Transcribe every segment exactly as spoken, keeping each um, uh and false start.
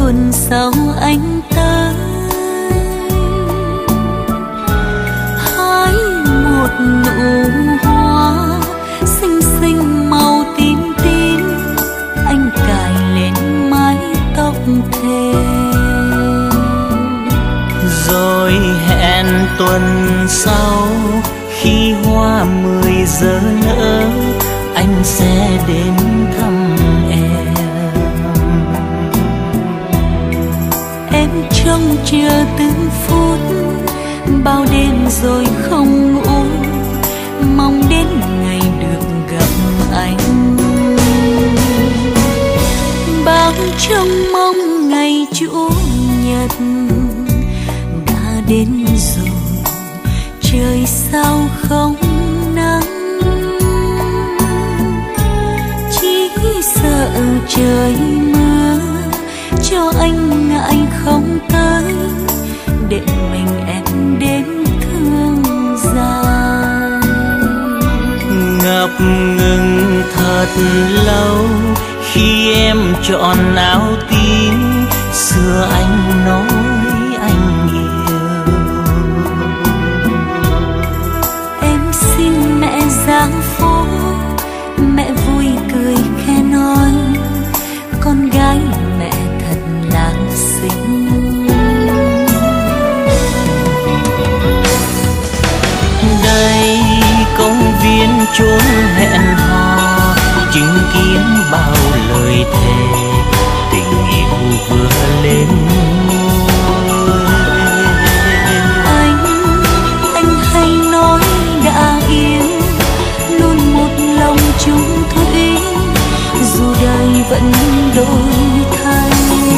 tuần sau anh tới hái một nụ hoa xinh xinh màu tím tím, anh cài lên mái tóc thề. Rồi hẹn tuần sau khi hoa mười giờ nở, anh sẽ đến thăm em. Em trông chờ từng phút, bao đêm rồi không ngủ, mong đến ngày được gặp anh. Bao trông mong ngày chủ nhật đã đến rồi, trời sao không nắng, chỉ sợ trời mưa cho anh ngại không tới, để mình em đến thương dài. Ngập ngừng thật lâu khi em chọn áo tím, xưa anh nói anh yêu. Em xin mẹ giang phố, mẹ vui cười khẽ nói, con gái mẹ thật là xinh. Đây công viên chốn hẹn hò, chứng kiến bao lời thề, tình yêu vừa lên ngôi. Anh, anh hay nói đã yêu, luôn một lòng chung thủy, dù đời vẫn đổi thay.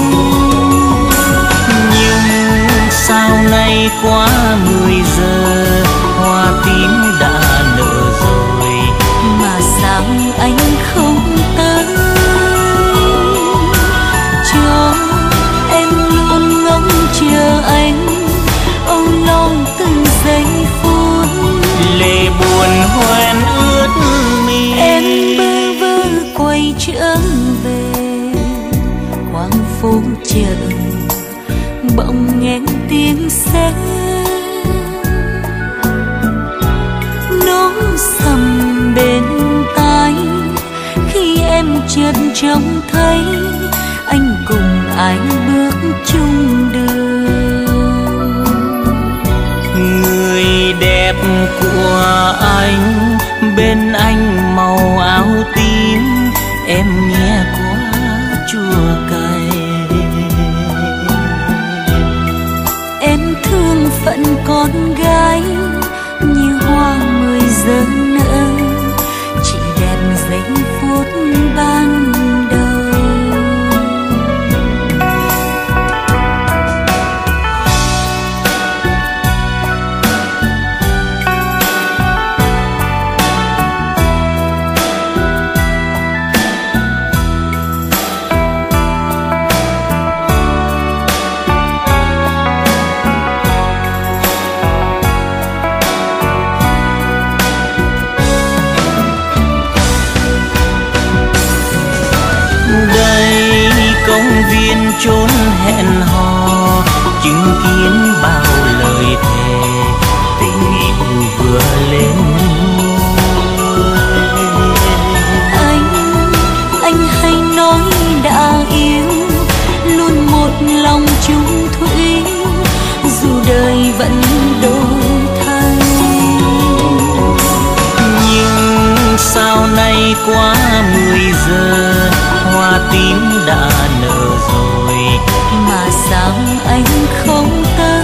Nhưng sao nay quá mười giờ, hoa tím đã nở rồi, mà sao anh không tới, cho em luôn ngóng chờ anh, âu lo từng giây phút. lệ buồn hoen ướt mi, Em bơ vơ quay trở về quang phố chợ, bỗng nghe tiếng xe nó sầm bên tai, khi em chợt trông thấy anh cùng ai bước chung đường. người đẹp của anh bên anh màu áo tím, em nghe quá chua cay. Em thương phận con gái như hoa mười giờ nở, chỉ đẹp giây phút ban đầu. Công viên chốn hẹn hò, chứng kiến bao lời thề, tình yêu vừa lên ngôi. Anh, anh hay nói đã yêu, luôn một lòng chung thủy, dù đời vẫn đổi thay. Nhưng sao nay quá mười giờ, hoa tím đã nở rồi, mà sao anh không tới,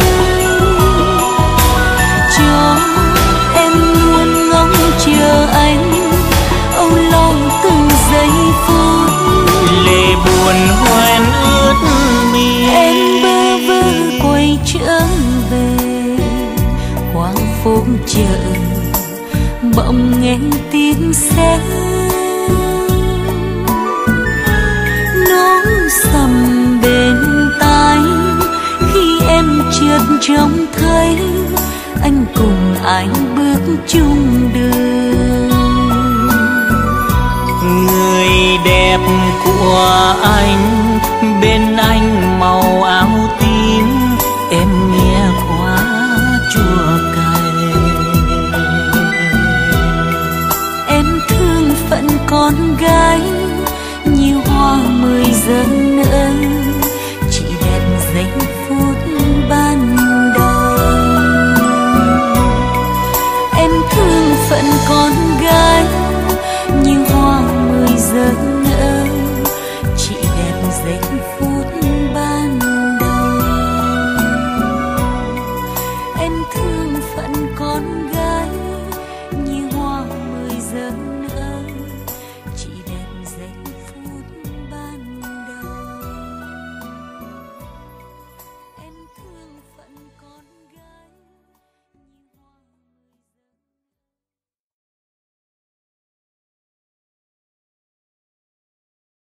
cho em luôn ngóng chờ anh, âu lo từng giây phút. lệ buồn hoen ướt mi, Em bơ vơ quay trở về quang phố chợ, bỗng nghe tiếng xe nó sầm bên tai, khi em chợt trông thấy anh cùng ai bước chung đường. người đẹp của anh